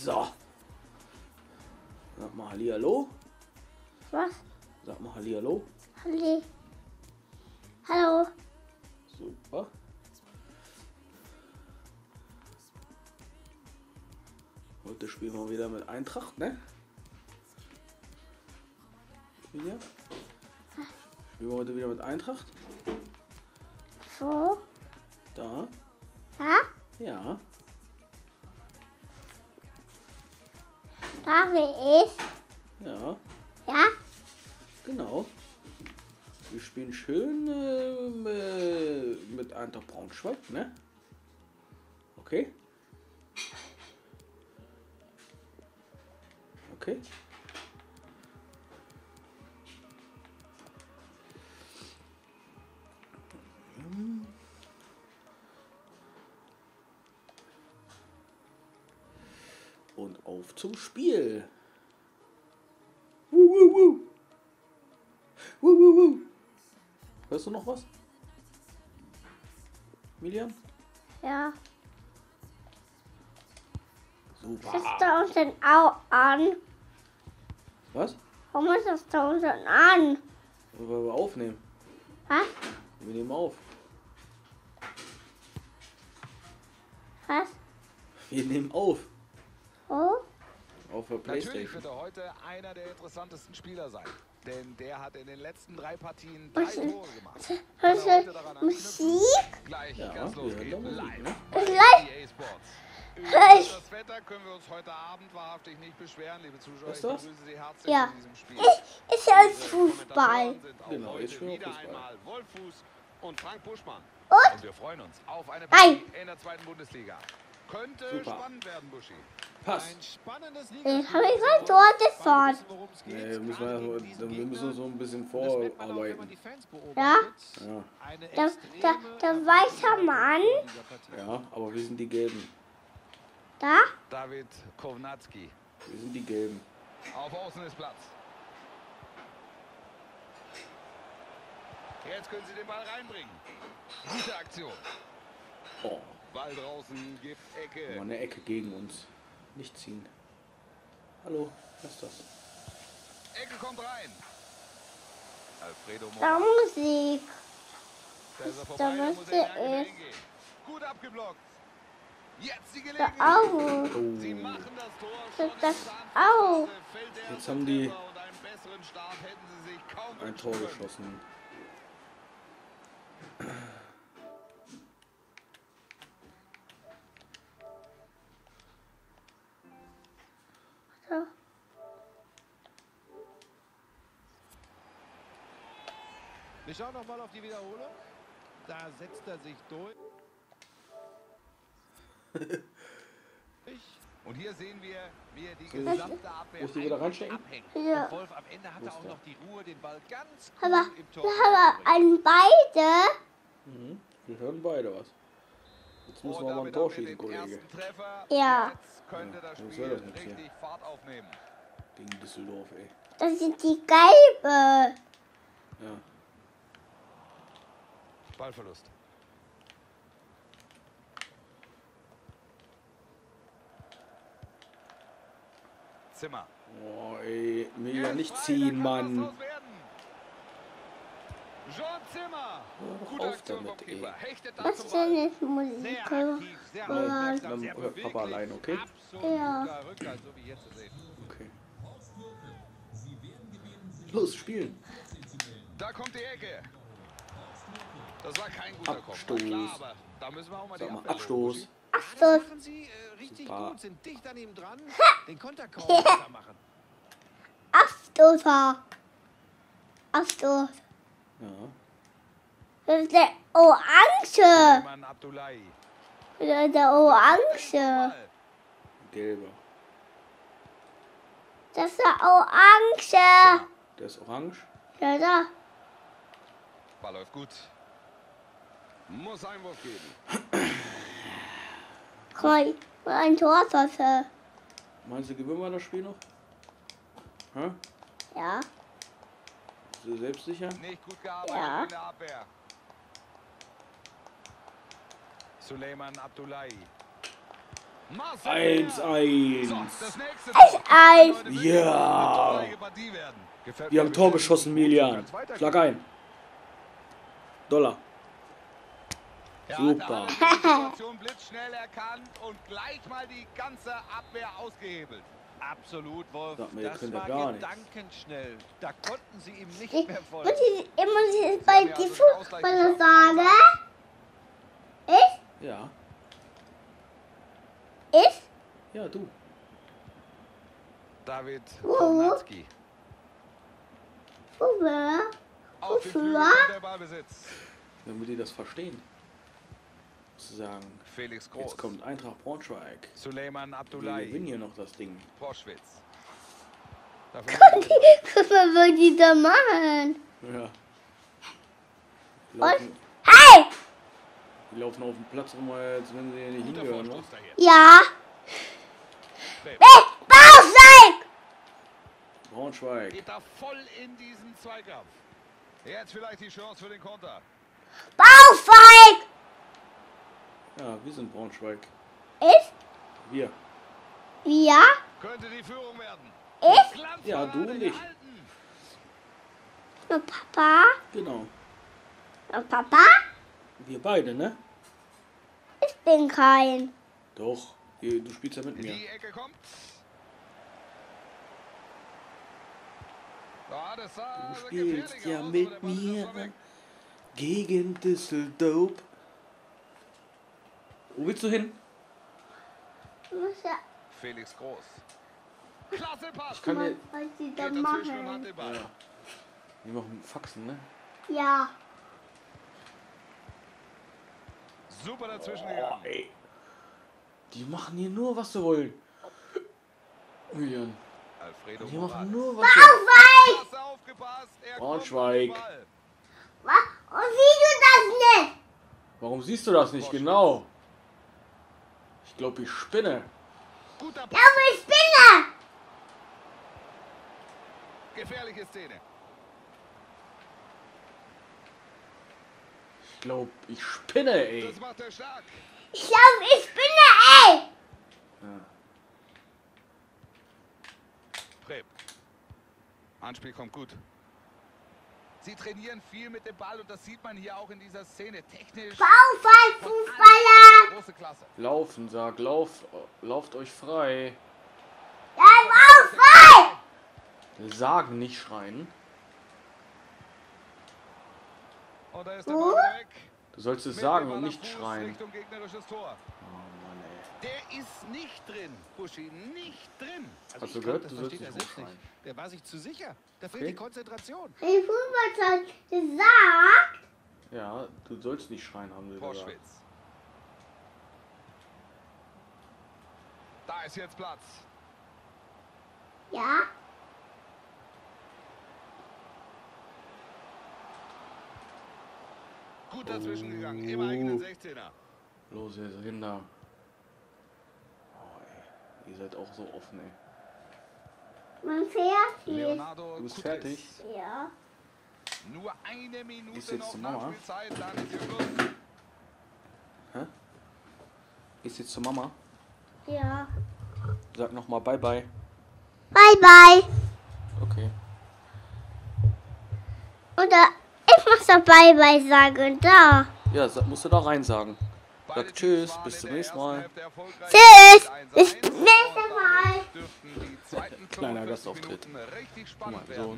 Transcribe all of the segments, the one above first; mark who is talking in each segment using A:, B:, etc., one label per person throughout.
A: So. Sag mal Hallihallo.
B: Was?
A: Sag mal Hallihallo.
B: Halli. Hallo.
A: Super. Heute spielen wir wieder mit Eintracht, ne? Spielen wir heute wieder mit Eintracht?
B: Wo?
A: Da.
B: Da?
A: Ja.
B: Da wie ich?
A: Ja.
B: Ja?
A: Genau. Wir spielen schön mit Eintracht Braunschweig, ne? Okay. Okay. Und auf zum Spiel. Wuh. Hörst du noch was? Milian?
B: Ja.
A: Super.
B: Ist da unten auch an?
A: Was?
B: Warum ist das da unten an?
A: Weil wir aufnehmen.
B: Was?
A: Wir nehmen auf.
B: Was?
A: Wir nehmen auf.
B: Oh?
A: Auf der
C: Natürlich
A: Playstation.
C: wird er heute einer der interessantesten Spieler sein. Denn der hat in den letzten 3 Partien 3
B: Was?
C: Tore gemacht.
B: Hörst
C: Kann er heute
B: du
C: daran anknüpfen?
B: Musik?
C: Gleich
A: Ja,
C: ganz
A: wir
C: losgeht.
A: hören da Musik,
C: Live
A: ne?
C: bei
B: Live.
C: EA Sports. Über
B: Live.
C: das Wetter können wir uns heute Abend wahrhaftig nicht beschweren, liebe Zuschauer.
A: Ist
C: Ich
A: das?
C: begrüße Sie herzlich
B: Ja.
C: zu diesem Spiel.
B: Ist ja
C: Diese
B: Fußball.
C: Kommentatoren sind auch
A: Genau,
C: heute
A: ist schon
C: wieder
A: Fußball.
C: einmal Wolfuß und Frank Buschmann.
B: Und?
C: Und wir freuen uns auf eine
B: Hi.
C: Partie in der 2. Bundesliga. Könnte
A: Super.
C: spannend werden, Buschi.
A: Passt.
C: Ein spannendes
B: Ich
C: Ligaspiel.
B: habe gerade dort gefahren.
A: Nee, wir müssen so ein bisschen vorarbeiten.
B: Ja?
A: Ja.
B: Der weiße Mann.
A: Ja, aber wir sind die Gelben.
B: Da?
C: David Kownatski.
A: Wir sind die Gelben.
C: Auf Außen ist Platz. Jetzt können Sie den Ball reinbringen. Gute Aktion.
A: Oh,
C: Ball draußen, gibt Ecke.
A: mal eine Ecke gegen uns. Nicht ziehen. Hallo, was ist das?
C: Ecke kommt rein. Alfredo
B: Da
C: Moraes.
B: Musik.
C: Da ist er
B: Da
C: vorbei, da muss er
B: müsste
C: energisch
B: es.
C: hingehen. Gut abgeblockt. Jetzt die
B: Da
C: Gelegenheit.
B: auch.
C: Sie
A: Oh,
C: machen das Tor
B: Das-
C: schon in
B: das
C: der
B: auch.
C: Anfangsphase. Fällt der
A: Jetzt haben die
C: Treffer und einen besseren Start hätten sie sich kaum
A: ein
C: wünschen
A: Tor
C: können.
A: geschossen.
B: So.
D: Wir schauen noch mal auf die Wiederholung. Da setzt er sich durch.
C: Und hier sehen wir, wie er die
A: Soll ich-
C: gesamte Abwehr
A: muss ich wieder reinstecken?
D: Abhängt.
B: Ja.
D: Und Wolf, am Ende hat er auch noch die Ruhe, den Ball ganz
B: Aber
D: cool im Tor
B: wir haben
D: unterzubringen.
B: an beide.
A: Mhm. Wir hören beide was. Jetzt müssen wir mal ein
C: damit
A: Tor
C: haben wir
A: schießen,
C: den
A: Kollege.
C: ersten Treffer.
B: Ja.
C: Jetzt könnte
A: Ja,
C: das
A: was
C: Spiel
A: soll das jetzt hier?
C: richtig Fahrt aufnehmen.
A: Gegen Düsseldorf, ey.
B: Das sind die gelbe.
A: Ja.
C: Ballverlust. Zimmer.
A: Oh, ey. Mir ja
C: Jetzt
A: nicht
C: frei,
A: ziehen,
C: da kann was
A: Mann.
C: draus werden. Jean Zimmer.
A: Hör doch
C: Gute
A: auf
C: Aktion
A: damit,
C: vom Keeper.
A: ey.
C: Hechtet da
B: Was
C: zum Ball.
B: denn ist Musik?
D: Sehr aktiv, sehr
A: Nein,
D: aufmerksam,
A: dann
D: sehr
A: hört Papa
D: beweglich.
A: allein, okay?
D: Absoluter
B: Ja.
D: Rückhalt, so wie jetzt zu sehen.
A: Okay. Los, spielen.
C: Da kommt die Ecke. Das war kein guter Kopf.
A: Abstoß.
C: Klar, aber da müssen wir auch mal die
A: Sag mal,
C: Abwehr
A: Abstoß.
C: loben.
D: Das
B: Abstoß.
D: machen sie richtig
A: Super.
D: gut, sind dicht an ihm dran, den Konter kaum besser machen.
B: Abstoßer. Abstoß.
A: Ja.
B: Das ist der Orange.
C: Suleiman Abdullahi.
B: Das ist der Orange.
C: Ball.
A: Gelber.
B: Das ist der Orange.
A: Der ist orange.
B: Ja, da.
C: Ball läuft gut. Muss Einwurf geben.
B: Guck mal, ein Torwasser.
A: Meinst du, gewinnen wir das Spiel noch? Hä?
B: Ja.
A: Bist du selbstsicher?
C: Nicht gut gearbeitet
B: Ja.
C: in der Abwehr. Suleiman Abdullahi. Marcel.
A: 1-1.
C: So, das nächste
B: Eis.
A: Ja. Wir haben Tor geschossen, Milian. Schlag ein. Dollar.
C: Ja,
A: Super.
C: da hat er die Situation blitzschnell erkannt und gleich mal die ganze Abwehr ausgehebelt.
D: Absolut, Wolf.
A: Sag mir, ihr
D: Das
A: könnt ja
D: war
A: gar nichts.
D: gedankenschnell. Da konnten sie ihm nicht
B: Ich
D: mehr
B: muss
D: folgen.
B: jetzt bei die Fußballer sagen.
A: Ja.
B: Ich?
A: Ja, du.
C: David
B: Oh.
C: Kornatski.
B: Wofür?
C: Auf den Flügel
B: Wofür?
C: kommt der Ballbesitz.
A: Damit die das verstehen. Zu sagen,
C: Felix Groß.
A: jetzt kommt Eintracht Braunschweig.
C: Suleiman
A: Wir
C: Abdullahi.
A: gewinnen hier noch das Ding.
C: Proschwitz.
B: Guck mal, was die da machen.
A: Ja. Die
B: Was?
A: laufen,
B: Hey!
A: die laufen auf dem Platz rum, als wenn sie hier nicht
C: Guter
A: hingehören.
C: Vorstoß
A: Ne?
C: daher.
B: Ja.
C: Prep.
B: Bausteig!
A: Braunschweig.
C: Geht da voll in diesen Zweikampf. Jetzt vielleicht die Chance für den Konter.
B: Bausteig!
A: Ja, wir sind Braunschweig.
B: Ich?
A: Wir.
B: Ja?
C: Könnte die Führung werden.
B: Ich?
C: Glanzparade
A: Ja, du und ich.
C: gehalten.
B: Und Papa?
A: Genau.
B: Und Papa?
A: Wir beide, ne?
B: Ich bin kein.
A: Doch. Du spielst ja mit mir.
C: Die Ecke kommt. Ja, das sah
A: Du
C: gefährlich
A: spielst ja
C: aus, aber
A: mit
C: der Ball ist
A: mir
C: erstmal weg.
A: gegen Düsseldorf. Wo willst du hin?
B: Muss ja
C: Felix Groß. Klasse Pass.
A: Kann
B: mal,
A: dir.
B: was die da
C: Geht dazwischen und hat
B: machen.
C: den Ball.
A: Ja. Die machen Faxen, ne?
B: Ja.
C: Super dazwischen
A: Oh,
C: gegangen.
A: ey. Die machen hier nur, was sie wollen. Julian.
C: Alfredo
A: Die
C: Moraes.
A: machen nur, was sie wollen.
C: Pass aufgepasst. Er
A: Braunschweig.
C: kommt an den Ball.
B: Was? Und siehst du das nicht?
A: Warum siehst du das nicht genau? Ich glaube, ich spinne.
C: Guter
B: Ja,
C: Pass.
B: aber ich bin da.
C: Gefährliche Szene.
A: Ich glaube, ich spinne, ey.
C: Das macht er stark.
B: Ich glaube, ich bin da, ey.
A: Ja.
C: Prep. Anspiel kommt gut. Sie trainieren viel mit dem Ball und das sieht man hier auch in dieser Szene. Technisch.
B: Baufall,
C: von
B: Fußballer.
C: allen große Klasse.
A: Laufen, sag, lauft euch frei.
B: Ja, Baufall.
A: Sagen, nicht schreien.
C: Und da ist der Ball wieder weg.
A: Du sollst es
C: Mit
A: sagen
C: dem
A: und
C: Ball am
A: nicht
C: Fuß
A: schreien.
C: Richtung gegnerisches Tor.
A: Oh Mann, ey.
C: Der ist nicht drin, Buschi, nicht drin.
A: Hast
D: ich
A: du
D: glaub,
A: gehört?
D: das
A: Du sollst
D: versteht er
A: nicht
D: selbst nicht.
A: rumschreien.
D: Der war sich zu sicher. Da fehlt
A: Okay.
D: die Konzentration.
B: Die Fußballer hat gesagt.
A: Ja, du sollst nicht schreien, haben wir gesagt.
C: Proschwitz. Da ist jetzt Platz.
B: Ja.
C: Gut dazwischen gegangen, im eigenen 16er.
A: Los, jetzt hin da. Oh, ey. Ihr seid auch so offen, ey.
B: Man fährt hier.
C: Leonardo
A: Du bist
C: Kutris.
A: fertig.
B: Ja.
C: Nur eine Minute
A: Gehst du jetzt
C: noch
A: zur Mama?
C: Nachspielzeit, dann ist hier Schluss.
A: Hä? Gehst jetzt zur Mama?
B: Ja.
A: Sag nochmal bye bye.
B: Bye, bye.
A: Okay.
B: Oder ich muss da bye, bye sagen. Da.
A: Ja, musst du da rein sagen.
C: Beide
A: Sag tschüss,
C: Teams waren
A: bis
C: in
A: zum
C: der
A: nächsten
C: ersten
A: Mal.
C: Hälfte erfolgreich.
B: Tschüss.
C: 1-1
B: Bis zum
C: und
B: nächsten
C: damit
B: Mal.
C: dürften die zweiten
A: Kleiner
C: 45
A: Gastauftritt.
C: Minuten richtig
A: Guck
C: spannend
A: mal,
C: werden.
A: so.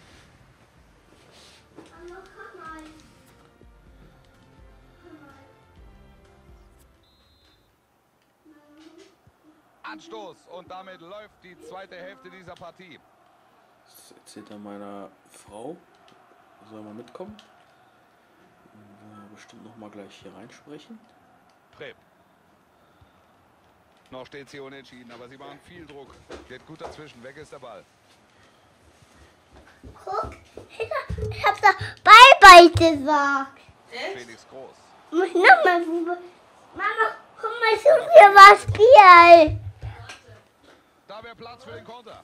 C: Anstoß und damit läuft die zweite Hälfte dieser Partie.
A: Das erzählt er meiner Frau. Soll mal mitkommen? Bestimmt noch mal gleich hier reinsprechen.
C: Prep. Noch steht sie unentschieden, aber sie machen viel Druck. Geht gut dazwischen, weg ist der Ball.
B: Guck. Ich hab da bye, bye gesagt.
C: Felix Groß.
B: Muss nochmal. Mama, komm mal zu mir was spielen.
C: Da wäre Platz für den Konter.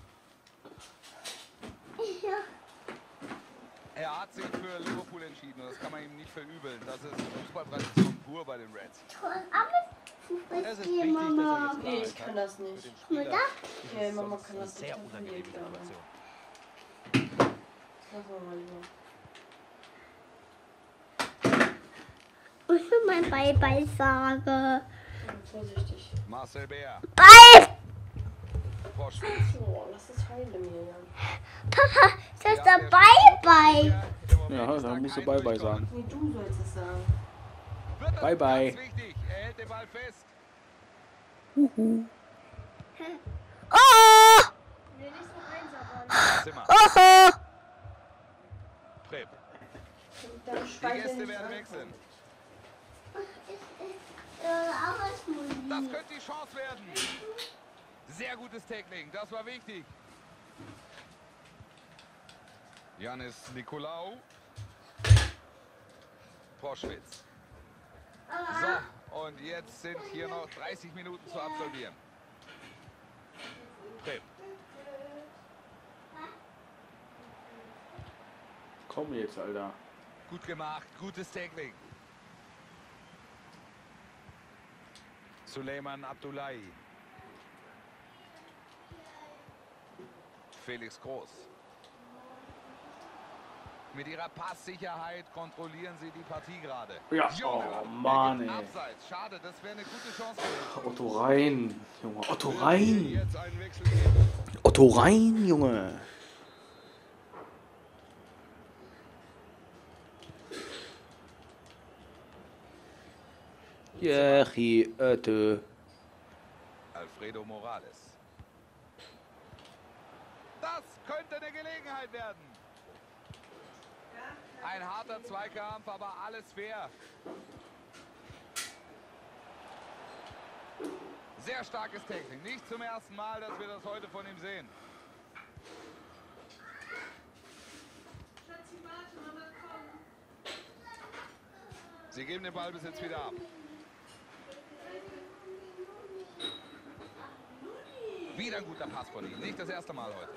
B: Ja.
C: Er hat sich für Liverpool entschieden und das kann man ihm nicht verübeln. Das ist Fußballtradition pur bei den Reds.
B: Fußball
D: Es ist
B: spielen,
D: wichtig, dass er
B: Mama.
D: jetzt
E: Nee, ich
D: Klarheit
E: kann
D: hat.
E: das
D: Für
E: nicht.
D: den Spieler
B: Mutter?
D: ist
E: Nee,
D: es
E: Mama
D: sonst
E: kann
D: eine
E: das
D: sehr
E: nicht.
D: unangenehme
E: Das
D: Situation.
E: lassen wir mal lieber.
B: Ich will mein Bye-Bye sagen.
E: Ja, vorsichtig.
C: Marcel Bär.
B: Bye!
C: Vorschwitz.
E: Oh, lass es fallen, Emilia.
B: Papa, ist das
C: Ja,
B: der
C: der
B: Bye-Bye?
C: Im Moment
A: Ja,
C: ist
A: da musst du
C: kein
A: Bye-Bye
C: Durchkommen.
A: sagen.
E: Nee, du sollst es sagen.
C: Wird das
A: Bye-bye.
C: Ganz wichtig. Er hält den Ball fest.
B: Oh!
C: Zimmer.
B: Oh!
C: Prep.
E: Dann
C: Die
E: speichern
C: Gäste
E: nicht
C: werden
E: an.
C: wechseln.
B: Arbeitsmusik.
C: Das könnte die Chance werden. Sehr gutes Tackling. Das war wichtig. Janis Nikolaou. Proschwitz. So, und jetzt sind hier noch 30 Minuten zu absolvieren. Prep.
A: Komm jetzt, Alter.
C: Gut gemacht. Gutes Tackling. Suleiman Abdullahi. Felix Groß. Mit ihrer Passsicherheit kontrollieren sie die Partie gerade.
A: Ja,
C: Junge,
A: oh
C: der
A: Mann,
C: geht
A: ey.
C: Abseits. Schade, das wäre eine gute Chance gewesen.
A: Otto rein, Junge. Otto
C: Wird
A: rein.
C: jetzt einen Wechsel geben.
A: Otto rein, Junge. Jechi, Otto.
C: Alfredo Morales. Das könnte eine Gelegenheit werden. Ein harter Zweikampf, aber alles fair. Sehr starkes Tackling. Nicht zum ersten Mal, dass wir das heute von ihm sehen. Sie geben den Ballbesitz wieder ab. Wieder ein guter Pass von ihm. Nicht das erste Mal heute.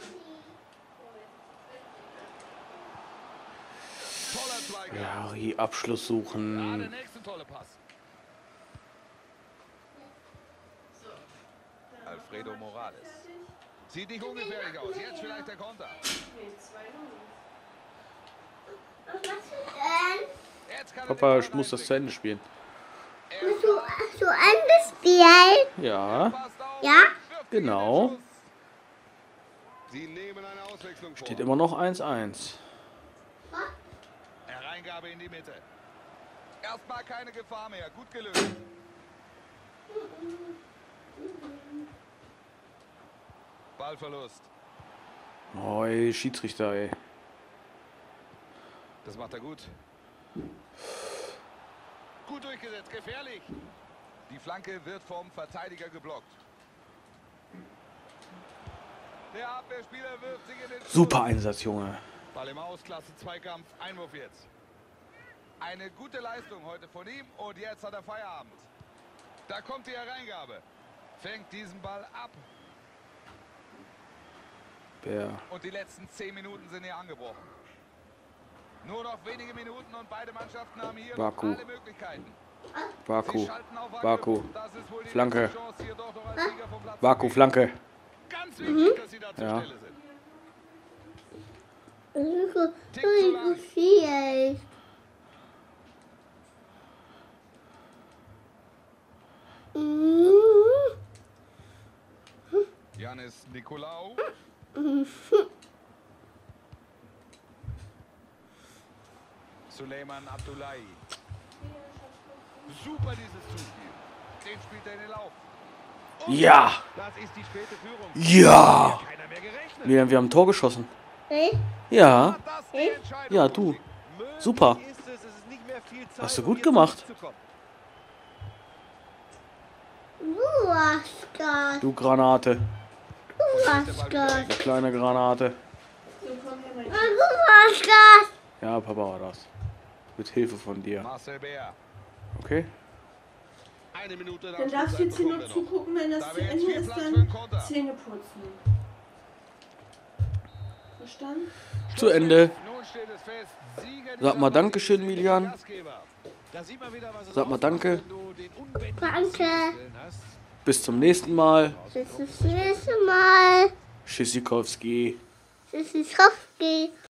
C: Toller Zweikampf.
A: Jari, Abschluss
C: Ja, der
A: suchen.
C: nächste tolle Pass. Alfredo Morales. Sieht nicht ungefährlich aus. Jetzt vielleicht der Konter.
E: Nee, 2-0.
B: Was machst du denn?
C: Jetzt kann er
A: Papa,
C: den
A: ich
C: Ball
A: muss das zu
C: reinbringen.
A: Ende spielen.
B: Hast du angespielt?
A: Ja.
C: Passt auf,
B: Ja?
C: wirft ihn in den
A: Genau.
C: Schuss. Sie nehmen eine Auswechslung vor.
A: Steht immer noch 1-1.
C: Hereingabe in die Mitte. Erstmal keine Gefahr mehr. Gut gelöst. Ballverlust.
A: Oh, ey, Schiedsrichter, ey.
C: Das macht er gut. Gut durchgesetzt. Gefährlich. Die Flanke wird vom Verteidiger geblockt. Der Abwehrspieler wirft sich in den Schuss.
A: Super Einsatz, Junge.
C: Ball im Ausklasse, Zweikampf, Einwurf jetzt. Eine gute Leistung heute von ihm und jetzt hat er Feierabend. Da kommt die Hereingabe. Fängt diesen Ball ab
A: Bär.
C: und die letzten 10 Minuten sind hier angebrochen. Nur noch wenige Minuten und beide Mannschaften haben hier
A: Baku.
C: noch alle Möglichkeiten. Sie
A: Baku.
C: schalten auf
A: Baku.
C: Angriff. Das ist wohl die
A: Flanke.
C: letzte Chance, hier doch noch als Sieger vom Platz zu
A: Baku,
C: gehen.
A: Flanke.
C: Ganz wichtig, dass sie da zur
A: Ja.
C: Stelle sind.
B: So viel.
C: Janis Nikolaou. Suleiman Abdullahi. Super dieses Zuspiel. Den spielt er in den Lauf.
A: Ja.
D: Das ist die späte Führung.
A: Ja.
D: Keiner mehr gerechnet.
A: Wir haben ein Tor geschossen.
B: Hey?
A: Ja.
C: Das die Entscheidung.
A: Ja, du.
D: Möglich
A: Super.
D: ist es ist nicht mehr viel Zeit,
A: Hast du
D: um
A: gut
D: hier
A: gemacht.
D: zurückzukommen.
B: Du hast das.
A: Du Granate.
B: Du hast das.
A: Du kleine Granate.
E: So, komm her, mein
B: Du hast das.
A: Ja, Papa war das. Mit Hilfe von dir.
C: Marcel Bär.
A: Okay?
D: Eine Minute
E: Dann darfst du jetzt hier nur zugucken, wenn das
C: Da
E: zu
C: wäre jetzt
E: Ende
C: viel
E: ist,
C: Platz für
E: dann
C: einen Konter.
E: Zähne putzen. Verstanden?
A: Zu Ende.
C: Nun steht es fest. Sieger
A: Sag
C: dieser
A: mal
C: Partie
A: Dankeschön,
C: sind die
A: Milian.
C: Gastgeber.
D: Da sieht man wieder, was es
A: Sag mal
D: ausmacht,
A: danke.
D: wenn du den unbändigen
B: Danke.
D: Willen hast.
A: Bis zum nächsten Mal.
B: Bis zum nächsten Mal.
A: Tschüssikowski.
B: Tschüssikowski.